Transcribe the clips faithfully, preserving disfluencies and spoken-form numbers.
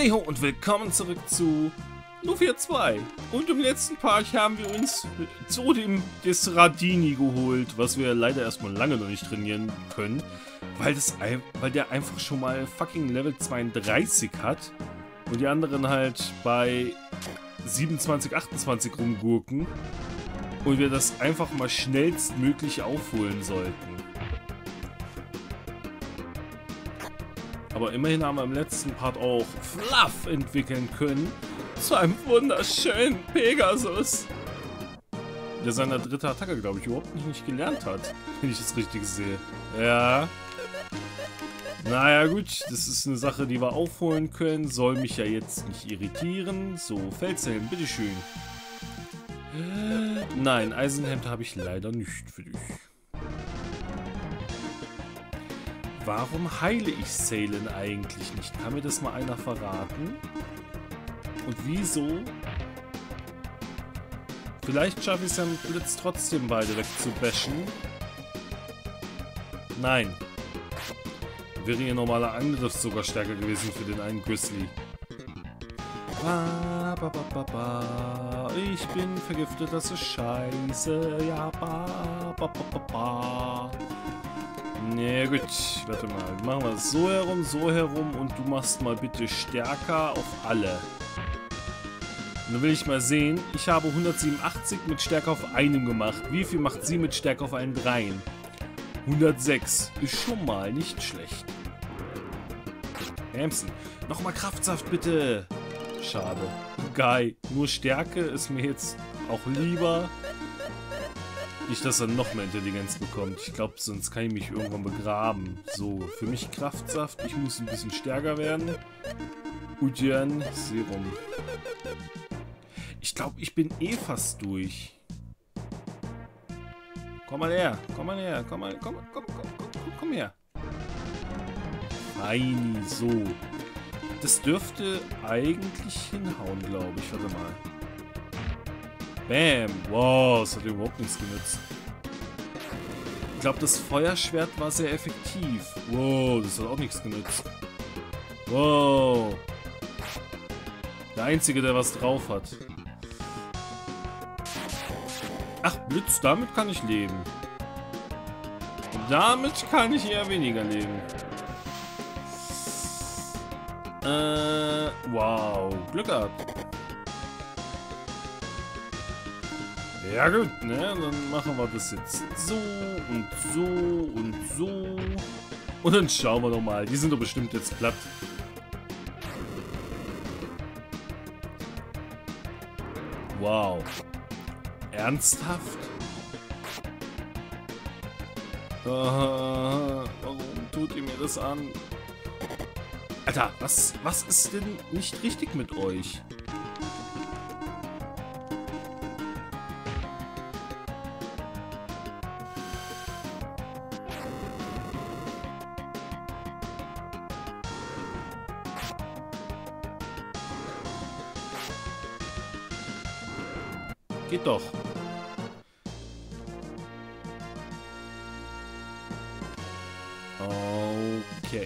Hey ho und willkommen zurück zu Lufia zwei. Und im letzten Part haben wir uns zu dem Desradini geholt, was wir leider erstmal lange noch nicht trainieren können, weil, das, weil der einfach schon mal fucking Level zweiunddreißig hat und die anderen halt bei siebenundzwanzig, achtundzwanzig rumgurken und wir das einfach mal schnellstmöglich aufholen sollten. Aber immerhin haben wir im letzten Part auch Fluff entwickeln können zu einem wunderschönen Pegasus, der seine dritte Attacke, glaube ich, überhaupt nicht, nicht gelernt hat, wenn ich das richtig sehe. Ja. Naja gut, das ist eine Sache, die wir aufholen können. Soll mich ja jetzt nicht irritieren. So, Felshelm, bitteschön. Nein, Eisenhemd habe ich leider nicht für dich. Warum heile ich Salen eigentlich nicht? Kann mir das mal einer verraten? Und wieso? Vielleicht schaffe ich es ja mit Blitz trotzdem beide wegzubashen. Nein. Wäre ihr normaler Angriff sogar stärker gewesen für den einen Grizzly. Ba, ba, ba, ba, ba. Ich bin vergiftet, das ist scheiße. Ja, ba, ba, ba, ba, ba. Ne, gut. Warte mal. Machen wir es so herum, so herum und du machst mal bitte stärker auf alle. Und dann will ich mal sehen. Ich habe hundertsiebenundachtzig mit Stärke auf einem gemacht. Wie viel macht sie mit Stärke auf allen dreien? hundertsechs. Ist schon mal nicht schlecht. Hamson. Nochmal Kraftsaft bitte. Schade. Geil. Nur Stärke ist mir jetzt auch lieber. Nicht, dass er noch mehr Intelligenz bekommt. Ich glaube, sonst kann ich mich irgendwann begraben. So, für mich Kraftsaft. Ich muss ein bisschen stärker werden. Ujian, Serum. Ich glaube, ich bin eh fast durch. Komm mal her. Komm mal her. Komm mal. Komm, komm, komm, komm, komm her. Feini, so. Das dürfte eigentlich hinhauen, glaube ich. Warte mal. Bam. Wow, das hat überhaupt nichts genützt. Ich glaube, das Feuerschwert war sehr effektiv. Wow, das hat auch nichts genützt. Wow. Der Einzige, der was drauf hat. Ach, Blitz, damit kann ich leben. Damit kann ich eher weniger leben. Äh, wow. Glück gehabt. Ja gut, ne? Dann machen wir das jetzt so und so und so. Und dann schauen wir doch mal. Die sind doch bestimmt jetzt platt. Wow. Ernsthaft? Uh, warum tut ihr mir das an? Alter, was, was ist denn nicht richtig mit euch? Geht doch. Okay.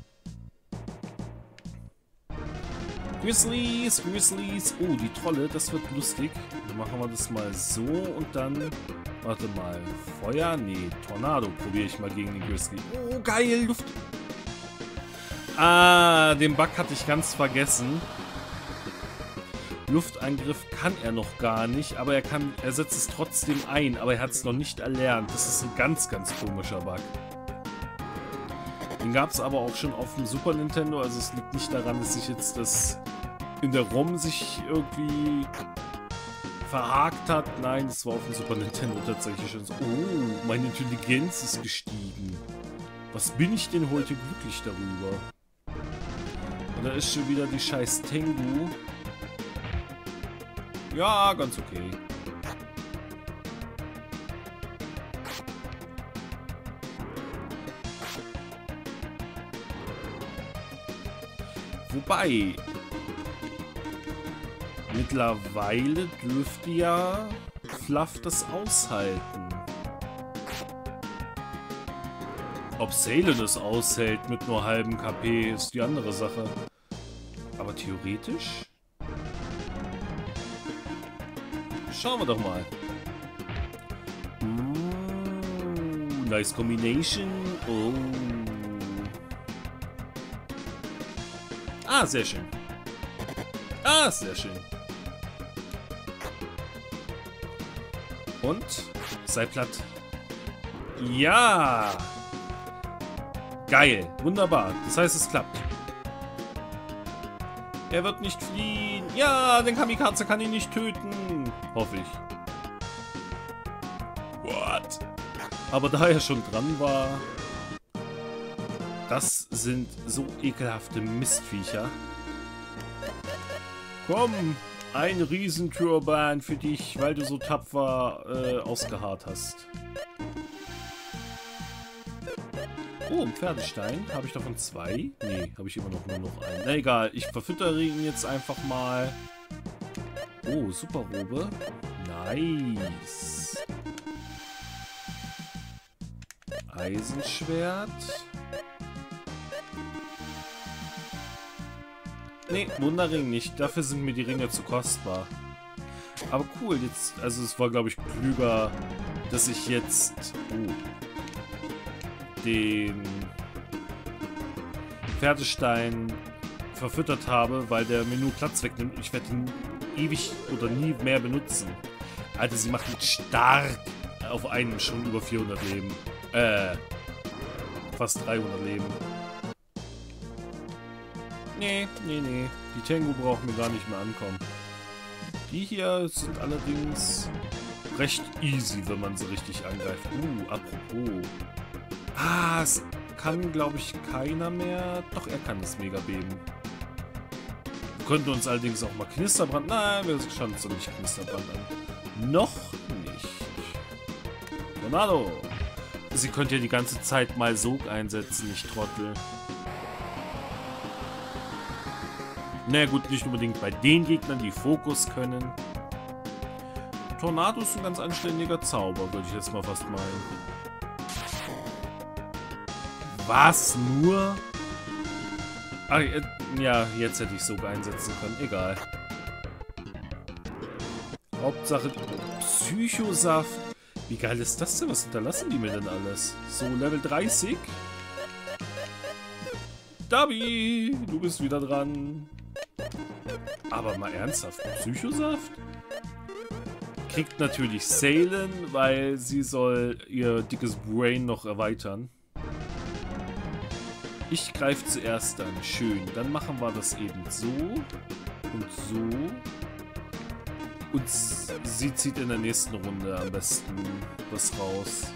Grizzlies, Grizzlies. Oh, die Trolle, das wird lustig. Dann machen wir das mal so und dann... Warte mal. Feuer? Nee, Tornado probiere ich mal gegen den Grizzly. Oh, geil, Luft. Ah, den Bug hatte ich ganz vergessen. Luftangriff kann er noch gar nicht, aber er kann, er setzt es trotzdem ein, aber er hat es noch nicht erlernt. Das ist ein ganz, ganz komischer Bug. Den gab es aber auch schon auf dem Super Nintendo, also es liegt nicht daran, dass sich jetzt das in der ROM sich irgendwie verhakt hat. Nein, das war auf dem Super Nintendo tatsächlich schon so. Oh, meine Intelligenz ist gestiegen. Was bin ich denn heute glücklich darüber? Und da ist schon wieder die scheiß Tengu. Ja, ganz okay. Wobei, mittlerweile dürfte ja Fluff das aushalten. Ob Salen es aushält mit nur halbem K P, ist die andere Sache. Aber theoretisch... Schauen wir doch mal. Mm, nice combination. Oh. Ah, sehr schön. Ah, sehr schön. Und? Sei platt. Ja! Geil. Wunderbar. Das heißt, es klappt. Er wird nicht fliehen. Ja, den Kamikaze kann ihn nicht töten. Hoffe ich. What? Aber da er schon dran war... Das sind so ekelhafte Mistviecher. Komm, ein Riesenturban für dich, weil du so tapfer äh, ausgeharrt hast. Oh, ein Pferdestein. Habe ich davon zwei? Nee, habe ich immer noch nur noch einen. Na egal, ich verfüttere ihn jetzt einfach mal. Oh, Superrobe. Nice. Eisenschwert. Nee, Wunderring nicht. Dafür sind mir die Ringe zu kostbar. Aber cool, jetzt... Also es war, glaube ich, klüger, dass ich jetzt... Oh, den Pferdestein verfüttert habe, weil der mir nur Platz wegnimmt. Ich werde ihn ewig oder nie mehr benutzen. Alter, sie macht ihn stark auf einen schon über vierhundert Leben. Äh, fast dreihundert Leben. Nee, nee, nee. Die Tengu brauchen mir gar nicht mehr ankommen. Die hier sind allerdings recht easy, wenn man sie richtig angreift. Uh, apropos. Ah, es kann, glaube ich, keiner mehr. Doch, er kann das Megabeben. Wir könnten uns allerdings auch mal Knisterbrand... Nein, wir schauen uns doch nicht Knisterbrand an. Noch nicht. Tornado. Sie könnte ja die ganze Zeit mal Sog einsetzen, nicht Trottel. Na naja, gut, nicht unbedingt bei den Gegnern, die Fokus können. Tornado ist ein ganz anständiger Zauber, würde ich jetzt mal fast meinen. Was? Nur? Ach, ja, jetzt hätte ich Sog einsetzen können. Egal. Hauptsache Psychosaft. Wie geil ist das denn? Was hinterlassen die mir denn alles? So, Level dreißig. Dabi, du bist wieder dran. Aber mal ernsthaft, Psychosaft? Kriegt natürlich Salen, weil sie soll ihr dickes Brain noch erweitern. Ich greife zuerst an. Schön. Dann machen wir das eben so und so. Und sie zieht in der nächsten Runde am besten was raus.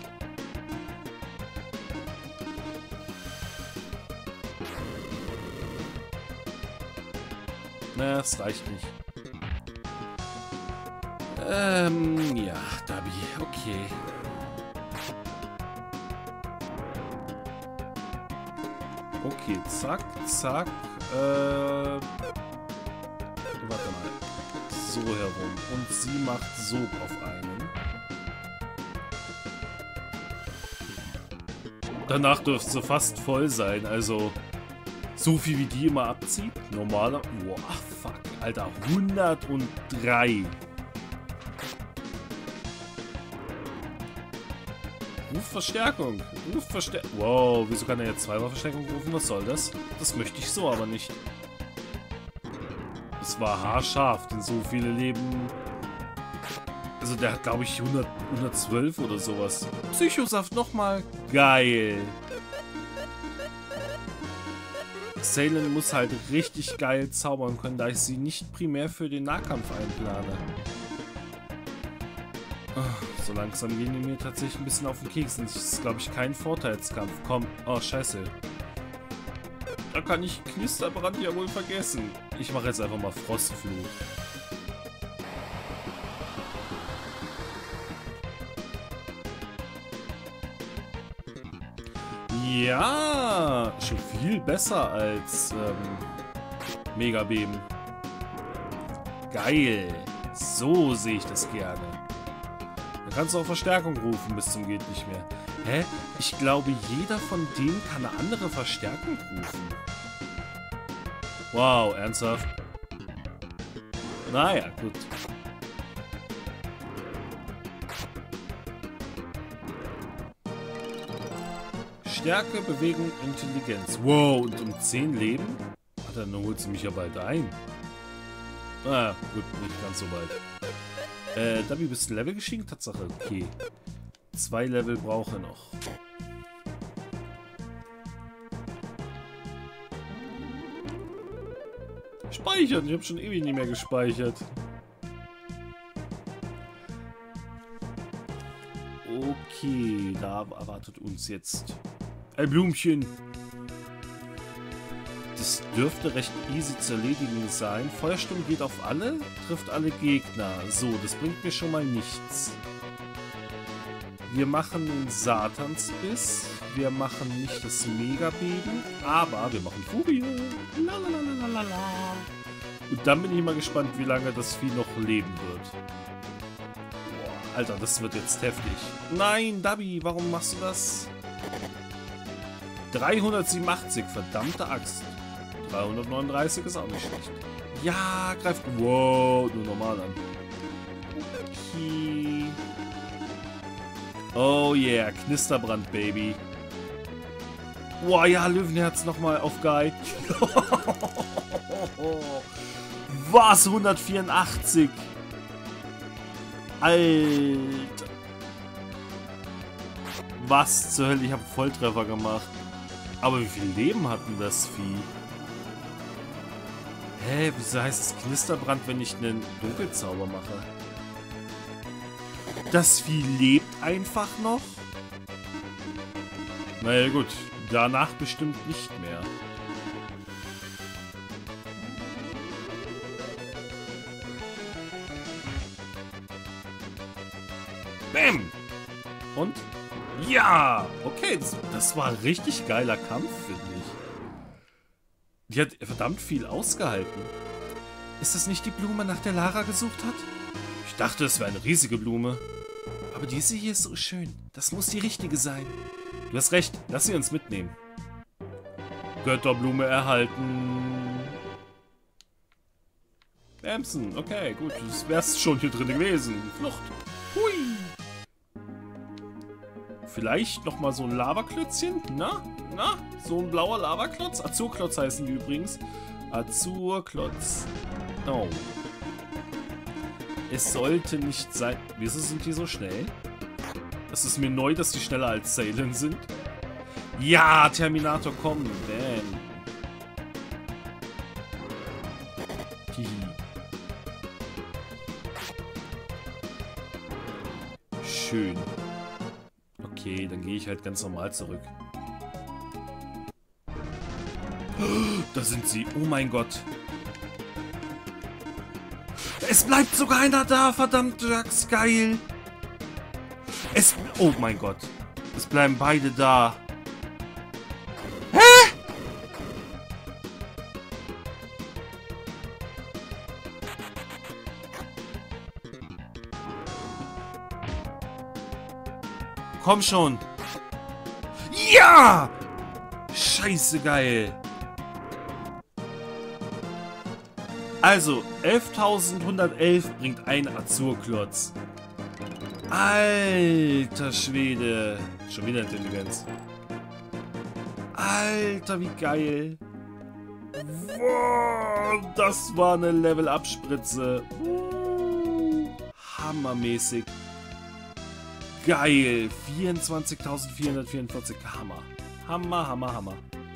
Naja, es reicht nicht. Ähm, ja, Dabi, okay. Okay, zack, zack. Äh, warte mal. So herum. Und sie macht Sog auf einen. Danach dürfte sie fast voll sein, also so viel wie die immer abzieht. Normaler. Boah, fuck, Alter, hundertdrei. Rufverstärkung. Rufverstärkung. Wow, wieso kann er jetzt zweimal Verstärkung rufen? Was soll das? Das möchte ich so aber nicht. Es war haarscharf, denn so viele Leben... Also der hat, glaube ich, hundert, hundertzwölf oder sowas. Psychosaft nochmal. Geil. Salen muss halt richtig geil zaubern können, da ich sie nicht primär für den Nahkampf einplane. Oh, so langsam gehen die mir tatsächlich ein bisschen auf den Keks. Das ist, glaube ich, kein Vorteilskampf. Komm. Oh, scheiße. Da kann ich Knisterbrand ja wohl vergessen. Ich mache jetzt einfach mal Frostfluch. Ja, schon viel besser als ähm, Megabeben. Geil. So sehe ich das gerne. Dann kannst du auch Verstärkung rufen bis zum geht nicht mehr. Hä? Ich glaube, jeder von denen kann eine andere Verstärkung rufen. Wow, ernsthaft? Naja, gut. Stärke, Bewegung, Intelligenz. Wow, und um zehn Leben? Ah, dann holt sie mich ja bald ein. Ah, gut, nicht ganz so weit. Äh, Dabi, bist du Level gestiegen? Tatsache, okay. Zwei Level brauche noch. Speichern, ich habe schon ewig nicht mehr gespeichert. Okay, da erwartet uns jetzt ein Blümchen. Das dürfte recht easy zu erledigen sein. Feuersturm geht auf alle, trifft alle Gegner. So, das bringt mir schon mal nichts. Wir machen den Satansbiss. Wir machen nicht das Megabeben, aber wir machen Furie. Lalalala. Und dann bin ich mal gespannt, wie lange das Vieh noch leben wird. Boah, Alter, das wird jetzt heftig. Nein, Dabi, warum machst du das? dreihundertsiebenundachtzig, verdammte Axt. dreihundertneununddreißig ist auch nicht schlecht. Ja, greift. Wow, nur normal an. Okay. Oh yeah, Knisterbrand, Baby. Boah, ja, Löwenherz nochmal auf Guy. Was? hundertvierundachtzig? Alter. Was zur Hölle? Ich habe Volltreffer gemacht. Aber wie viel Leben hat denn das Vieh? Hä, wieso heißt es Knisterbrand, wenn ich einen Dunkelzauber mache? Das Vieh lebt einfach noch? Naja gut, danach bestimmt nicht mehr. Bäm! Und? Ja! Okay, das, das war ein richtig geiler Kampf, finde ich. Die hat verdammt viel ausgehalten. Ist das nicht die Blume, nach der Lara gesucht hat? Ich dachte, es wäre eine riesige Blume. Aber diese hier ist so schön. Das muss die richtige sein. Du hast recht, lass sie uns mitnehmen. Götterblume erhalten. Bamsen, okay, gut. Das wär's schon hier drin gewesen. Flucht. Hui. Vielleicht nochmal so ein Lavaklötzchen? Na? Na? So ein blauer Lavaklotz? Azurklotz heißen die übrigens. Azurklotz. Oh. Es sollte nicht sein... Wieso sind die so schnell? Es ist mir neu, dass die schneller als Sailen sind. Ja, Terminator, komm. Damn. Hihi. Schön. Okay, dann gehe ich halt ganz normal zurück. Da sind sie. Oh mein Gott. Es bleibt sogar einer da, verdammt, Dax, geil. Es... Oh mein Gott. Es bleiben beide da. Hä? Komm schon. Ja! Scheiße geil. Also, elftausendeinhundertelf bringt ein Azurklotz. Alter Schwede. Schon wieder Intelligenz. Alter, wie geil. Wow, das war eine Level-Up-Spritze. Hammermäßig. Geil. vierundzwanzigtausendvierhundertvierundvierzig. Hammer. Hammer, Hammer, Hammer.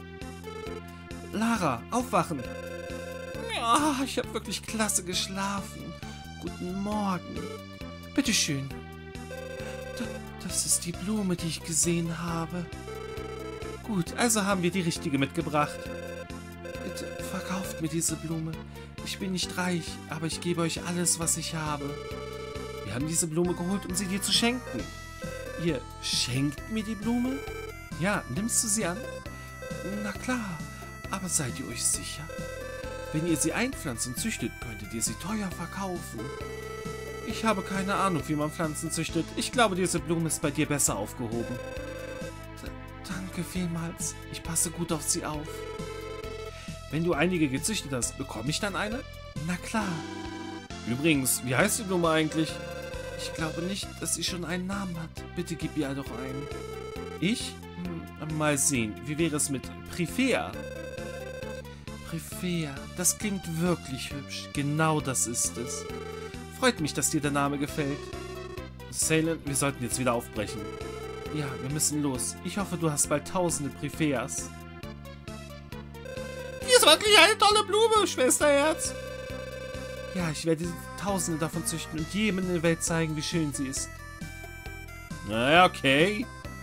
Lara, aufwachen. Ja, ich habe wirklich klasse geschlafen. Guten Morgen. Bitteschön. D- das ist die Blume, die ich gesehen habe. Gut, also haben wir die richtige mitgebracht. Bitte verkauft mir diese Blume. Ich bin nicht reich, aber ich gebe euch alles, was ich habe. Wir haben diese Blume geholt, um sie dir zu schenken. Ihr schenkt mir die Blume? Ja, nimmst du sie an? Na klar, aber seid ihr euch sicher? Wenn ihr sie einpflanzt und züchtet, könntet ihr sie teuer verkaufen. Ich habe keine Ahnung, wie man Pflanzen züchtet. Ich glaube, diese Blume ist bei dir besser aufgehoben. D- danke vielmals. Ich passe gut auf sie auf. Wenn du einige gezüchtet hast, bekomme ich dann eine? Na klar. Übrigens, wie heißt die Blume eigentlich? Ich glaube nicht, dass sie schon einen Namen hat. Bitte gib ihr doch einen. Ich? Hm, mal sehen. Wie wäre es mit Prifea? Prifea, das klingt wirklich hübsch. Genau das ist es. Freut mich, dass dir der Name gefällt. Salen, wir sollten jetzt wieder aufbrechen. Ja, wir müssen los. Ich hoffe, du hast bald tausende Prifeas. Die ist wirklich eine tolle Blume, Schwesterherz. Ja, ich werde tausende davon züchten und jedem in der Welt zeigen, wie schön sie ist. Naja, okay.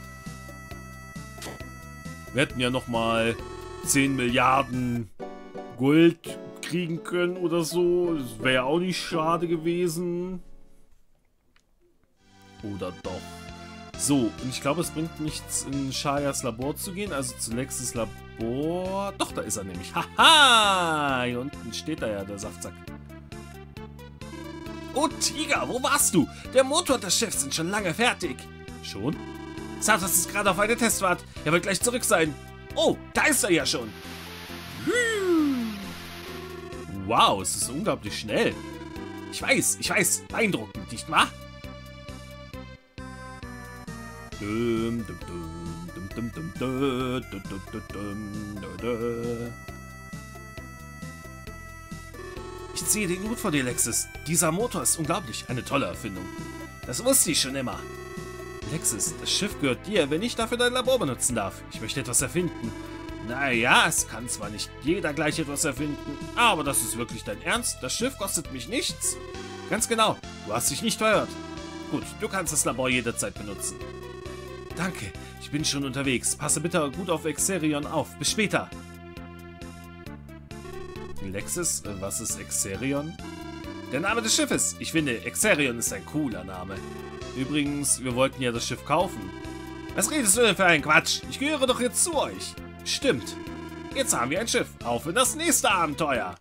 Wir hätten ja nochmal zehn Milliarden Gold kriegen können oder so. Das wäre ja auch nicht schade gewesen. Oder doch. So, und ich glaube, es bringt nichts, in Shayas Labor zu gehen. Also zu Lexes Labor. Doch, da ist er nämlich. Haha! Hier unten steht da ja, der Saftsack. Oh, Tiger, wo warst du? Der Motor und das Schiff sind schon lange fertig. Schon? Sartas ist gerade auf eine Testfahrt. Er wird gleich zurück sein. Oh, da ist er ja schon. Wow, es ist unglaublich schnell. Ich weiß, ich weiß. Beeindruckend, nicht wahr? Ich ziehe den Hut vor dir, Lexis. Dieser Motor ist unglaublich. Eine tolle Erfindung. Das wusste ich schon immer. Lexis, das Schiff gehört dir, wenn ich dafür dein Labor benutzen darf. Ich möchte etwas erfinden. Naja, es kann zwar nicht jeder gleich etwas erfinden, aber das ist wirklich dein Ernst? Das Schiff kostet mich nichts? Ganz genau, du hast dich nicht verhört. Gut, du kannst das Labor jederzeit benutzen. Danke, ich bin schon unterwegs. Passe bitte gut auf Exerion auf. Bis später. Lexis, was ist Exerion? Der Name des Schiffes. Ich finde, Exerion ist ein cooler Name. Übrigens, wir wollten ja das Schiff kaufen. Was redest du denn für einen Quatsch? Ich gehöre doch jetzt zu euch. Stimmt. Jetzt haben wir ein Schiff. Auf in das nächste Abenteuer.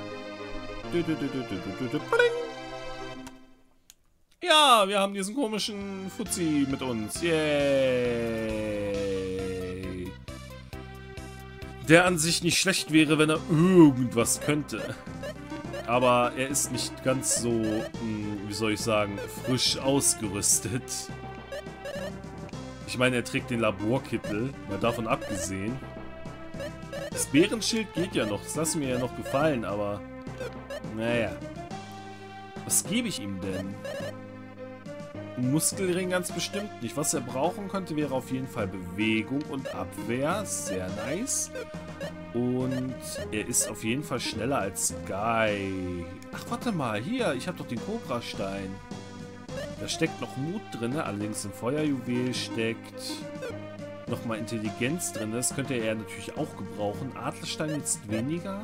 Ja, wir haben diesen komischen Fuzzi mit uns. Yay. Der an sich nicht schlecht wäre, wenn er irgendwas könnte. Aber er ist nicht ganz so, wie soll ich sagen, frisch ausgerüstet. Ich meine, er trägt den Laborkittel, mal davon abgesehen. Das Bärenschild geht ja noch, das lassen mir ja noch gefallen, aber naja. Was gebe ich ihm denn? Ein Muskelring ganz bestimmt nicht. Was er brauchen könnte, wäre auf jeden Fall Bewegung und Abwehr. Sehr nice. Und er ist auf jeden Fall schneller als Guy. Ach, warte mal. Hier, ich habe doch den Cobra-Stein. Da steckt noch Mut drin. Allerdings im Feuerjuwel steckt nochmal Intelligenz drin. Das könnte er natürlich auch gebrauchen. Adlerstein jetzt weniger.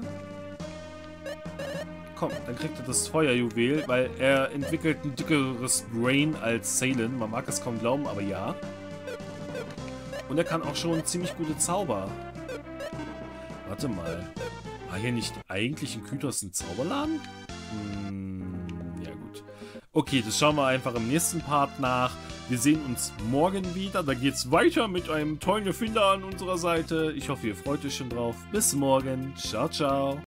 Komm, dann kriegt er das Feuerjuwel, weil er entwickelt ein dickeres Brain als Salen. Man mag es kaum glauben, aber ja. Und er kann auch schon ziemlich gute Zauber. Warte mal. War hier nicht eigentlich in Kytos ein Zauberladen? Hm, ja gut. Okay, das schauen wir einfach im nächsten Part nach. Wir sehen uns morgen wieder. Da geht es weiter mit einem tollen Erfinder an unserer Seite. Ich hoffe, ihr freut euch schon drauf. Bis morgen. Ciao, ciao.